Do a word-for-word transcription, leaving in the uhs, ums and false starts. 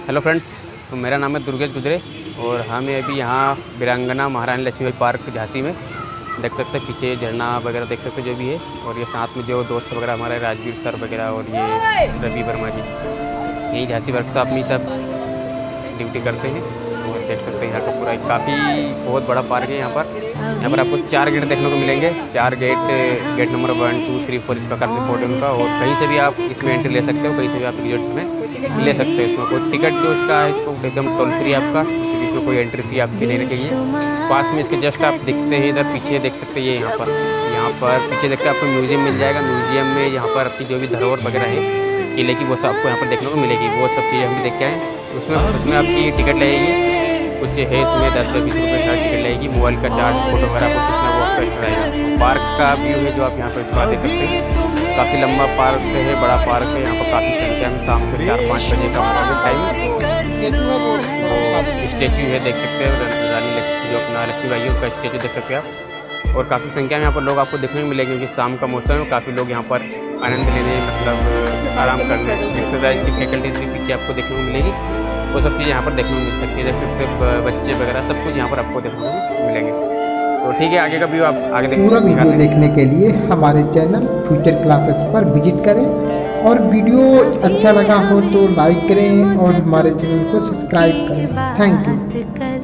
Hello friends, तो मेरा नाम है दुर्गेश गुजरे और हम अभी यहाँ वीरांगना महारानी लक्ष्मीबाई पार्क झांसी में देख सकते हैं। पीछे झरना वगैरह देख सकते हैं जो भी है, और ये साथ में जो दोस्त वगैरह हमारे राजवीर सर वगैरह और ये रवि वर्मा जी यही झांसी वर्कशॉप में सब ड्यूटी करते हैं। और देख सकते हैं यहाँ का पूरा काफ़ी बहुत बड़ा पार्क है। यहाँ पर यहाँ पर आपको चार गेट देखने को मिलेंगे। चार gate, gate number one two three four इस प्रकार से कोड है उनका, और कहीं से भी आप इसमें एंट्री ले सकते हो, कहीं से भी आप विजिट्स में ले सकते हो। इसमें कोई टिकट जो इसका है इसको एकदम टोल फ्री आपका, किसी भी इसमें कोई एंट्री फी आपकी नहीं रखेगी। पास में इसके जस्ट आप दिखते हैं इधर पीछे देख सकते हैं, ये यहाँ पर यहाँ पर पीछे देखते हैं आपको म्यूजियम मिल जाएगा। म्यूजियम में यहाँ पर आपकी जो भी धरोहर वगैरह है किले की वो सब आपको यहाँ पर देखने को मिलेगी। वो सब चीज़ें हम भी देख के आए। उसमें उसमें आपकी टिकट लगेगी कुछ है, इसमें दस से बीस रुपये का टिकट लगेगी। मोबाइल का चार्ज, फोटो वगैरह आपको कितना वो आपका एक्स्ट्रा रहेगा। पार्क का व्यू है जो आप यहाँ पर इसको देख सकते हैं। काफ़ी लंबा पार्क है, बड़ा पार्क है। यहाँ पर काफ़ी संख्या में शाम को चार पाँच बजे का मुताबिक टाइम स्टैचू है देख सकते हैं। रानी लक्ष्मी जो अपना लक्ष्मीबाई है उसका स्टैचू देख सकते हैं आप। और काफ़ी संख्या में यहाँ पर लोग आपको देखने को मिलेंगे क्योंकि शाम का मौसम है। काफ़ी लोग यहाँ पर आनंद लेने, मतलब आराम करने, एक्सरसाइज की फैकल्टीज भी पीछे आपको देखने को मिलेगी। वो सब चीज़ें यहाँ पर देखने को मिल सकती है। देख सकते हैं बच्चे वगैरह सब कुछ यहाँ पर आपको देखने को मिलेंगे। तो ठीक है, आगे का व्यू आप आगे देखिए। पूरा वीडियो देखने के लिए हमारे चैनल फ्यूचर क्लासेस पर विजिट करें, और वीडियो अच्छा लगा हो तो लाइक करें और हमारे चैनल को सब्सक्राइब करें। Thank you.